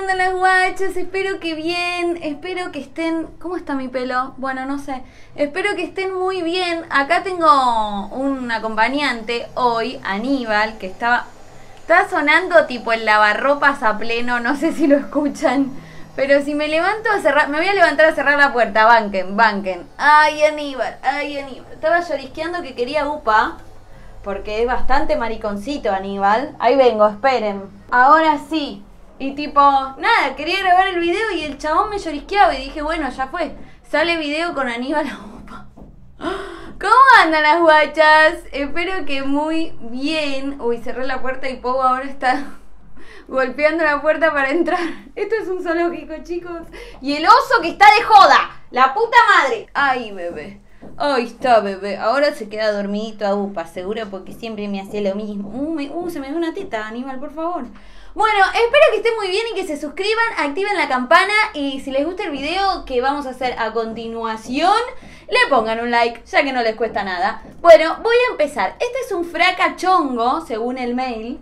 andan las guachas? Espero que bien, espero que estén... ¿Cómo está mi pelo? Bueno, no sé. Espero que estén muy bien. Acá tengo un acompañante hoy, Aníbal, que está sonando tipo el lavarropas a pleno, no sé si lo escuchan. Pero si me levanto a cerrar, me voy a levantar a cerrar la puerta, banquen. Ay, Aníbal. Estaba llorisqueando que quería upa, porque es bastante mariconcito, Aníbal. Ahí vengo, esperen. Ahora sí. Y tipo, nada, quería grabar el video y el chabón me llorisqueaba y dije, bueno, ya fue. Sale video con Aníbal a upa. ¿Cómo andan las guachas? Espero que muy bien. Uy, cerré la puerta y Pau ahora está golpeando la puerta para entrar. Esto es un zoológico, chicos. Y el oso que está de joda. La puta madre. Ay, bebé. Ahí está, bebé. Ahora se queda dormidito a upa, seguro, porque siempre me hacía lo mismo. Se me dio una teta, Aníbal, por favor. Bueno, espero que estén muy bien y que se suscriban, activen la campana y si les gusta el video que vamos a hacer a continuación, le pongan un like, ya que no les cuesta nada. Bueno, voy a empezar. Este es un fracachongo, según el mail.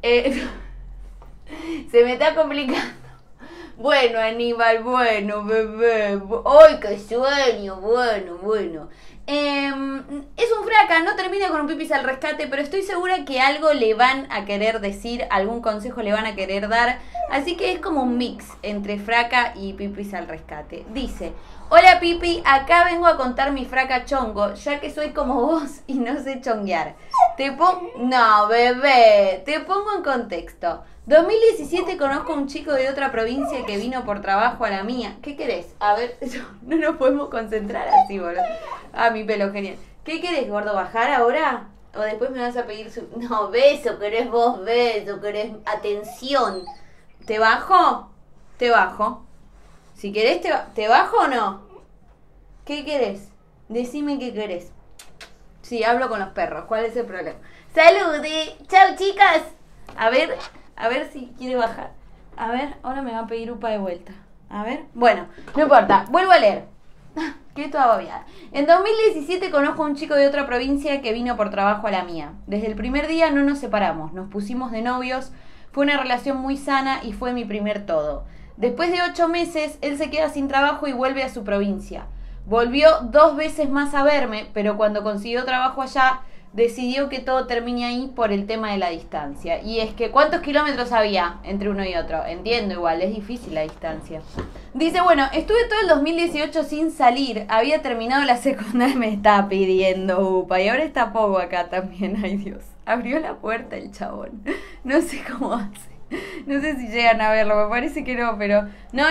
Se me está complicando. Bueno, Aníbal, bueno, bebé. ¡Ay, qué sueño! Bueno. Es un fraca, no termina con un pipis al rescate, pero estoy segura que algo le van a querer decir, algún consejo le van a querer dar. Así que es como un mix entre fraca y pipis al rescate. Dice: hola Pipi, acá vengo a contar mi fraca chongo, ya que soy como vos y no sé chonguear. No, bebé, te pongo en contexto. 2017 conozco a un chico de otra provincia que vino por trabajo a la mía. ¿Qué querés? A ver, no nos podemos concentrar así, boludo. Ah, mi pelo, genial. ¿Qué querés, gordo? ¿Bajar ahora? ¿O después me vas a pedir su... No, beso, querés vos, beso, querés atención. ¿Te bajo? Te bajo. Si querés, ¿te bajo o no? ¿Qué querés? Decime qué querés. Sí, hablo con los perros. ¿Cuál es el problema? ¡Salud! ¡Chao, chicas! A ver si quiere bajar. A ver, ahora me va a pedir upa de vuelta. A ver. Bueno, no importa. Vuelvo a leer. Qué toda babiada. En 2017 conozco a un chico de otra provincia que vino por trabajo a la mía. Desde el primer día no nos separamos. Nos pusimos de novios. Fue una relación muy sana y fue mi primer todo. Después de 8 meses, él se queda sin trabajo y vuelve a su provincia. Volvió 2 veces más a verme, pero cuando consiguió trabajo allá, decidió que todo termine ahí por el tema de la distancia. Y es que, ¿cuántos kilómetros había entre uno y otro? Entiendo igual, es difícil la distancia. Dice, bueno, estuve todo el 2018 sin salir. Había terminado la secundaria, me está pidiendo upa. Y ahora está Pogo acá también, ay Dios. Abrió la puerta el chabón. No sé cómo hace. No sé si llegan a verlo, me parece que no, pero... No.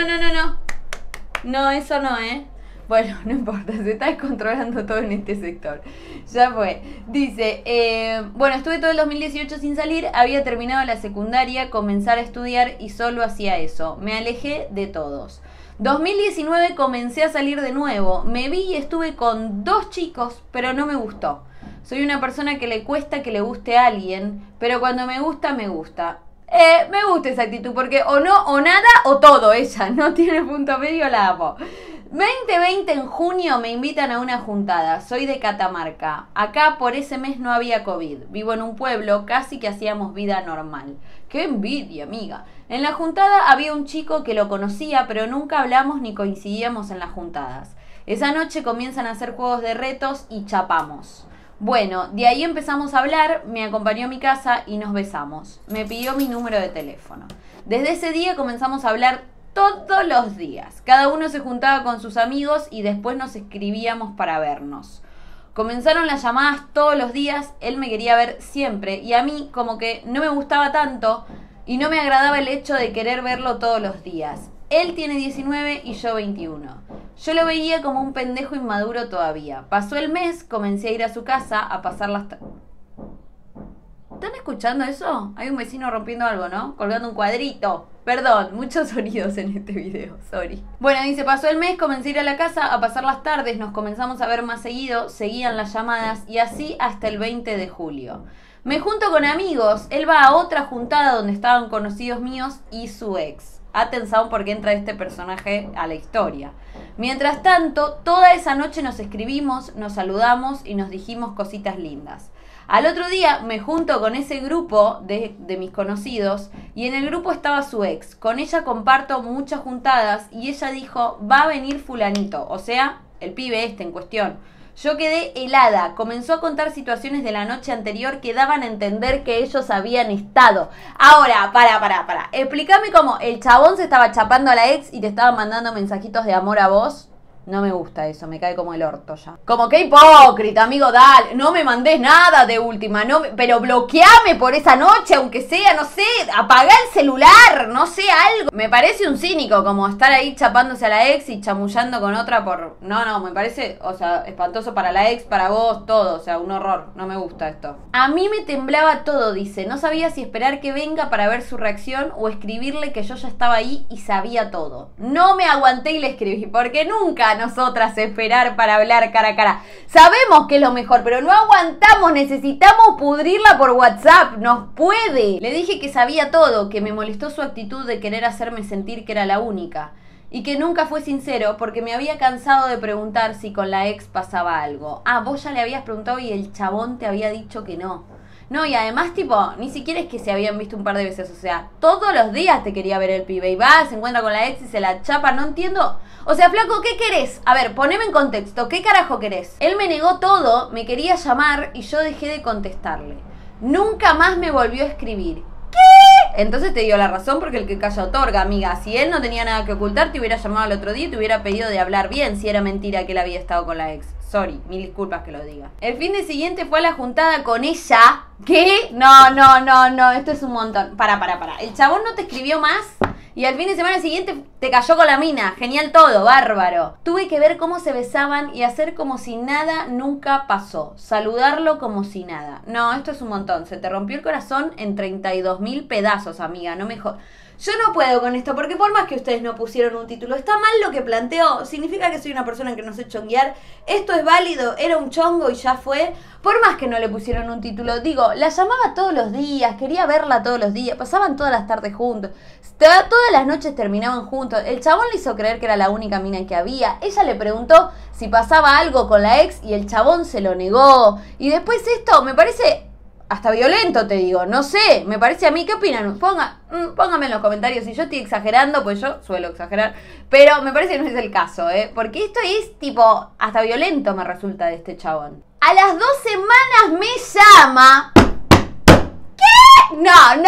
No, eso no, Bueno, no importa, se está descontrolando todo en este sector. Ya fue. Dice, bueno, estuve todo el 2018 sin salir, había terminado la secundaria, comenzar a estudiar y solo hacía eso. Me alejé de todos. 2019 comencé a salir de nuevo. Me vi y estuve con 2 chicos, pero no me gustó. Soy una persona que le cuesta que le guste a alguien, pero cuando me gusta, me gusta. Me gusta esa actitud, porque o no, o nada, o todo, ella. No tiene punto medio, la amo. 2020 en junio me invitan a una juntada. Soy de Catamarca. Acá por ese mes no había COVID. Vivo en un pueblo, casi que hacíamos vida normal. ¡Qué envidia, amiga! En la juntada había un chico que lo conocía, pero nunca hablamos ni coincidíamos en las juntadas. Esa noche comienzan a hacer juegos de retos y chapamos. Bueno, de ahí empezamos a hablar, me acompañó a mi casa y nos besamos. Me pidió mi número de teléfono. Desde ese día comenzamos a hablar todos los días. Cada uno se juntaba con sus amigos y después nos escribíamos para vernos. Comenzaron las llamadas todos los días, él me quería ver siempre y a mí como que no me gustaba tanto y no me agradaba el hecho de querer verlo todos los días. Él tiene 19 y yo 21. Yo lo veía como un pendejo inmaduro todavía. Pasó el mes, comencé a ir a su casa a pasar las... ¿Están escuchando eso? Hay un vecino rompiendo algo, ¿no? Colgando un cuadrito. Perdón, muchos sonidos en este video, sorry. Bueno, dice, pasó el mes, comencé a ir a la casa a pasar las tardes, nos comenzamos a ver más seguido, seguían las llamadas y así hasta el 20 de julio. Me junto con amigos, él va a otra juntada donde estaban conocidos míos y su ex. Atención porque entra este personaje a la historia. Mientras tanto, toda esa noche nos escribimos, nos saludamos y nos dijimos cositas lindas. Al otro día me junto con ese grupo de mis conocidos Y en el grupo estaba su ex. Con ella comparto muchas juntadas y ella dijo, va a venir fulanito, o sea, el pibe este en cuestión. Yo quedé helada. Comenzó a contar situaciones de la noche anterior que daban a entender que ellos habían estado. Ahora, para. Explícame cómo el chabón se estaba chapando a la ex y te estaba mandando mensajitos de amor a vos. No me gusta eso, me cae como el orto ya. Como que hipócrita, amigo, dale. No me mandés nada de última, no, pero bloqueame por esa noche, aunque sea, no sé, apagá el celular, no sé, algo. Me parece un cínico como estar ahí chapándose a la ex y chamullando con otra por... No, me parece, o sea, espantoso para la ex, para vos, todo, o sea, un horror. No me gusta esto. A mí me temblaba todo, dice. No sabía si esperar que venga para ver su reacción o escribirle que yo ya estaba ahí y sabía todo. No me aguanté y le escribí, porque nunca nosotras esperar para hablar cara a cara. Sabemos que es lo mejor, pero no aguantamos, necesitamos pudrirla por WhatsApp, nos puede. Le dije que sabía todo, que me molestó su actitud de querer hacerme sentir que era la única y que nunca fue sincero porque me había cansado de preguntar si con la ex pasaba algo. Ah, vos ya le habías preguntado y el chabón te había dicho que no. No, y además, tipo, ni siquiera es que se habían visto un par de veces, o sea, todos los días te quería ver el pibe y va, se encuentra con la ex y se la chapa, no entiendo. O sea, flaco, ¿qué querés? A ver, poneme en contexto, ¿qué carajo querés? Él me negó todo, me quería llamar y yo dejé de contestarle. Nunca más me volvió a escribir. ¿Qué? Entonces te dio la razón porque el que calla otorga, amiga. Si él no tenía nada que ocultar, te hubiera llamado al otro día y te hubiera pedido de hablar bien si era mentira que él había estado con la ex. Sorry, mil disculpas que lo diga. El fin de siguiente fue a la juntada con ella. ¿Qué? No, esto es un montón. Para. El chabón no te escribió más y al fin de semana siguiente te cayó con la mina. Genial todo, bárbaro. Tuve que ver cómo se besaban y hacer como si nada nunca pasó. Saludarlo como si nada. No, esto es un montón. Se te rompió el corazón en 32.000 pedazos, amiga. No me jodas. Yo no puedo con esto, porque por más que ustedes no pusieron un título, está mal lo que planteo, significa que soy una persona que no sé chonguear, esto es válido, era un chongo y ya fue, por más que no le pusieron un título, digo, la llamaba todos los días, quería verla todos los días, pasaban todas las tardes juntos, todas las noches terminaban juntos, el chabón le hizo creer que era la única mina que había, ella le preguntó si pasaba algo con la ex y el chabón se lo negó, y después esto me parece... hasta violento, te digo, no sé, me parece a mí, ¿qué opinan? Pónganme en los comentarios si yo estoy exagerando, pues yo suelo exagerar, pero me parece que no es el caso, porque esto es tipo, hasta violento me resulta de este chabón. A las 2 semanas me llama... ¿Qué? No,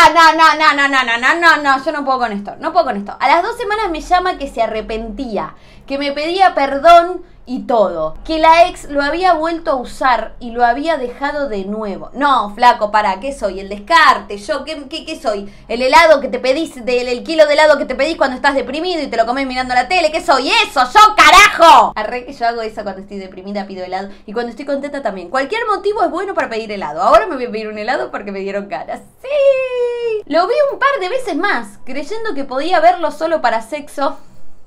yo no puedo con esto, A las 2 semanas me llama que se arrepentía, que me pedía perdón y todo, que la ex lo había vuelto a usar y lo había dejado de nuevo. No, flaco, ¿qué soy? ¿El descarte? ¿Yo qué soy? ¿El helado que te pedís, el kilo de helado que te pedís cuando estás deprimido y te lo comés mirando la tele? ¿Qué soy? ¡Eso! ¡Yo, carajo! Arre que yo hago eso cuando estoy deprimida, pido helado. Y cuando estoy contenta también. Cualquier motivo es bueno para pedir helado. Ahora me voy a pedir un helado porque me dieron ganas. ¡Sí! Lo vi un par de veces más, creyendo que podía verlo solo para sexo.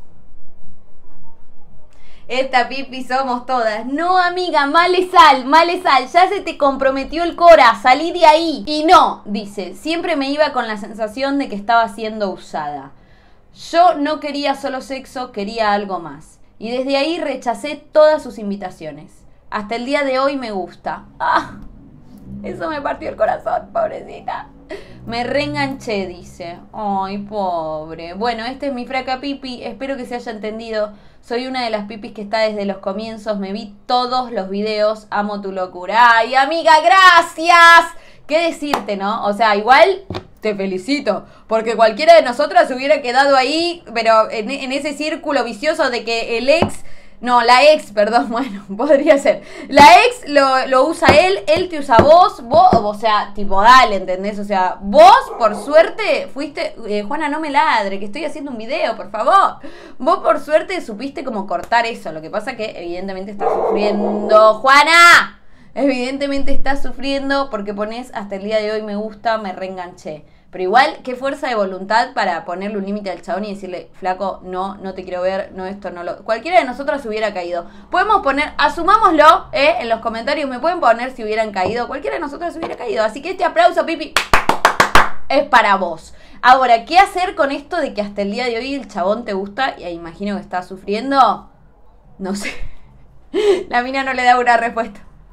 Esta pipi somos todas. No, amiga, male sal. Ya se te comprometió el cora, salí de ahí. Y no, dice, siempre me iba con la sensación de que estaba siendo usada. Yo no quería solo sexo, quería algo más. Y desde ahí rechacé todas sus invitaciones. Hasta el día de hoy me gusta. ¡Ah! Eso me partió el corazón, pobrecita. Me reenganché, dice. Ay, pobre. Bueno, este es mi fraca pipi. Espero que se haya entendido. Soy una de las pipis que está desde los comienzos. Me vi todos los videos. Amo tu locura. ¡Ay, amiga, gracias! ¿Qué decirte, no? O sea, igual te felicito. Porque cualquiera de nosotras hubiera quedado ahí, pero en ese círculo vicioso de que el ex... No, la ex, perdón, bueno, podría ser. La ex lo usa él te usa vos, o sea, tipo, dale, ¿entendés? O sea, vos, por suerte, fuiste... Juana, no me ladre, que estoy haciendo un video, por favor. Vos, por suerte, supiste como cortar eso. Lo que pasa que, evidentemente, estás sufriendo. ¡Juana! Evidentemente estás sufriendo porque pones hasta el día de hoy me gusta, me reenganché. Pero igual, qué fuerza de voluntad para ponerle un límite al chabón y decirle, flaco, no te quiero ver, no esto, no lo... Cualquiera de nosotros hubiera caído. Podemos poner, asumámoslo, en los comentarios, me pueden poner si hubieran caído. Cualquiera de nosotros hubiera caído. Así que este aplauso, pipi, es para vos. Ahora, ¿qué hacer con esto de que hasta el día de hoy el chabón te gusta y imagino que está sufriendo? No sé. La mina no le da una respuesta.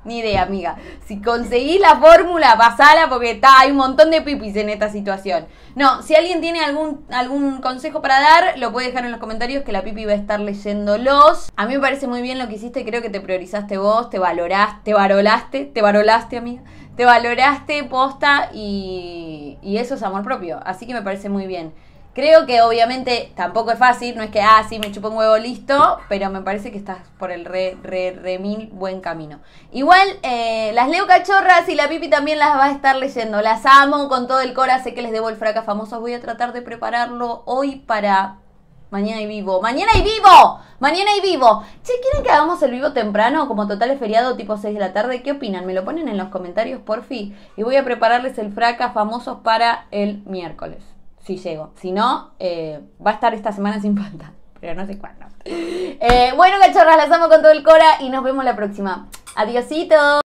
Ni idea, amiga. Si conseguís la fórmula, pasala porque hay un montón de pipis en esta situación. No, si alguien tiene algún consejo para dar, lo puede dejar en los comentarios que la pipi va a estar leyéndolos. A mí me parece muy bien lo que hiciste, creo que te priorizaste vos, te varolaste, amiga. Te valoraste, posta, y eso es amor propio. Así que me parece muy bien. Creo que obviamente tampoco es fácil, no es que, sí, me chupo un huevo, listo, pero me parece que estás por el re mil buen camino. Igual, las leo cachorras y la pipi también las va a estar leyendo. Las amo con todo el cora, sé que les debo el fraca famosos. Voy a tratar de prepararlo hoy para mañana y vivo. ¡Mañana y vivo! ¡Mañana y vivo! Che, ¿quieren que hagamos el vivo temprano, como total es feriado, tipo 6 de la tarde? ¿Qué opinan? Me lo ponen en los comentarios, porfi. Y voy a prepararles el fraca famosos para el miércoles. Si llego. Si no, va a estar esta semana sin falta. Pero no sé cuándo. Bueno, cachorras, las amo con todo el cora y nos vemos la próxima. Adiosito.